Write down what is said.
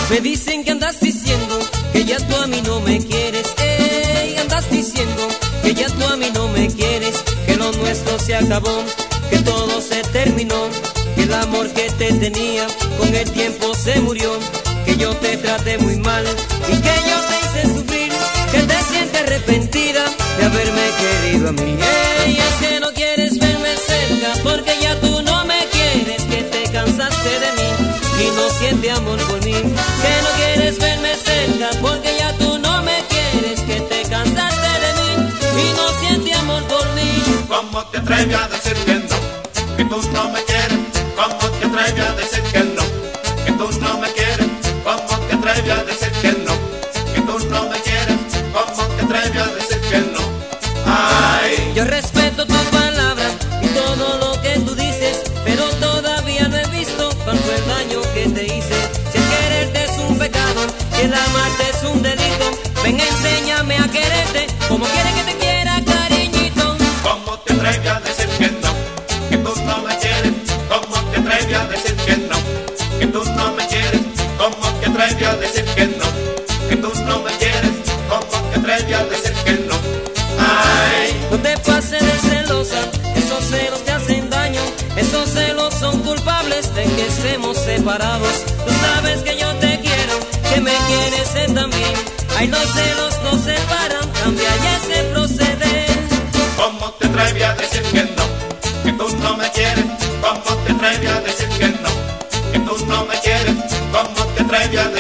Me dicen que andas diciendo que ya tú a mí no me quieres. Andas diciendo que ya tú a mí no me quieres, que lo nuestro se acabó, que todo se terminó, que el amor que te tenía con el tiempo se murió, que yo te traté muy mal y que yo te hice sufrir, que te sientes arrepentida de haberme querido a mí. Y es que no quieres verme cerca porque ya tú no me quieres, que te cansaste de mí y no sientes amor por mí, que no quieres verme cerca porque ya tú no me quieres, que te cansaste de mí y no sientes amor por mí. ¿Cómo te atreves a decir que no? Que tú no me quieres. ¿Cómo te atreves a decir que no? Que tú no me quieres. ¿Cómo te atreves a decir que no? Que tú no me quieres. ¿Cómo te atreves a decir que no? Ay. Yo respeto tu palabra y todo lo que tú dices, pero todavía no he visto cuál fue el daño que te hice. Si el quererte es un pecado y el amarte es un delito, ven, enséñame a quererte como quieres que te quiera, cariñito. ¿Cómo te atreves a decir que no? Que tú no me quieres. ¿Cómo te atreves a decir que no? Que tú no me quieres. ¿Cómo te atreves a decir que no? Que tú no me quieres. ¿Cómo te atreves a decir que no? Ay. No te pases de celosa, esos celos te hacen daño, esos celos son culpables de que estemos separados. Tú sabes que yo te quiero, que me quieres también. Ay, los celos nos separan, cambia ya ese proceder. ¿Cómo te atreves a decir que no? Que tú no me quieres. ¿Cómo te atreves a decir que no? Que tú no me quieres. ¿Cómo te atreves a decir